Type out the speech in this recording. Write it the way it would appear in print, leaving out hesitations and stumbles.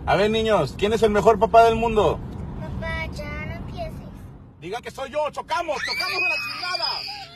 A ver, niños, ¿quién es el mejor papá del mundo? Papá, ya no empieces. Digan que soy yo, chocamos a la chingada.